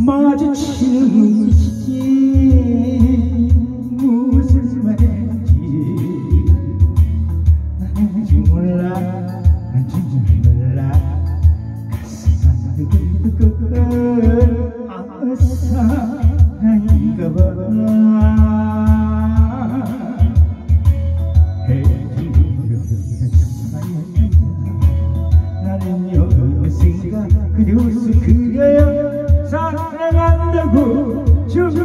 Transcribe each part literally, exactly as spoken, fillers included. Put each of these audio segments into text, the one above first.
마주치는 눈빛이 무슨 말인지 난지 몰라 난 진짜 몰라 가슴만 두근두근 아 사랑인가 봐 나는요 생각 그대 웃음 그려요 사랑한다고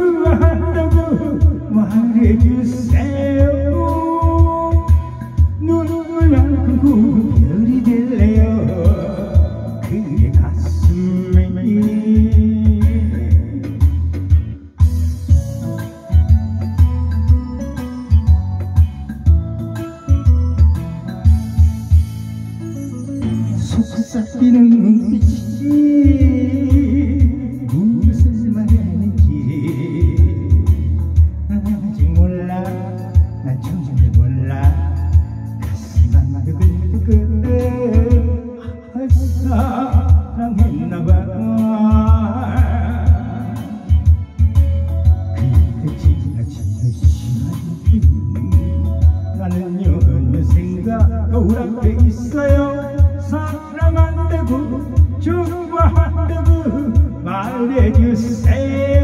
좋아한다고 말해주세요 눈물만큼 고운 별이 될래요 그대 가슴에 속삭이는 눈빛이 무슨 말인지 난 아직 몰라 난 정말 몰라 가슴만 두근두근 아 사랑했나봐 그때 지나치는 시간이 나는요 어느 생각 거울 앞에 있어요 사랑한다고 좋아한다고 말해주세요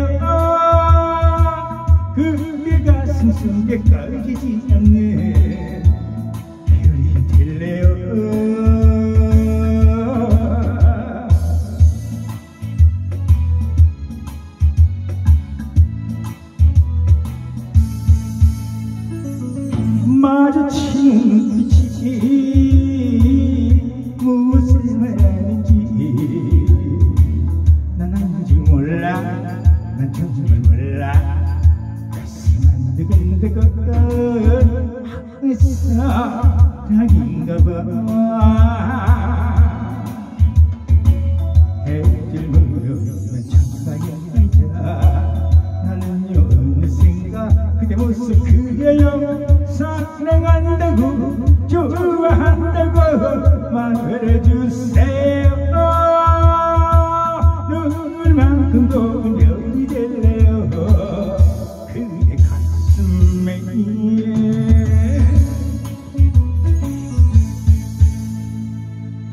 그대 가슴 속에 꺼지지 않는 별이 될래요 마주치는 눈빛이 무슨 말인지 난 아직 몰라 난 정말 몰라 가슴만 두근두근 사랑인가 봐 해질 무렵은 창가에 앉아 나는요 어느샌가 그대 모습 그려요 사랑한다고 좋아한다고 말해주세요 눈물만큼도